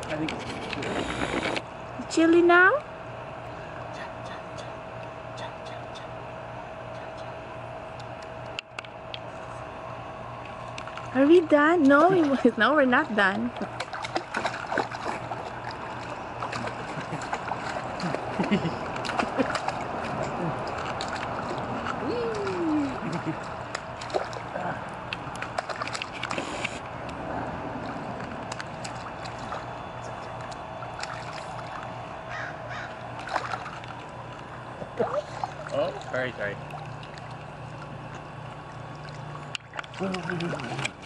I think it's Chilly now? Are we done? No, no, we're not done. Oh, sorry.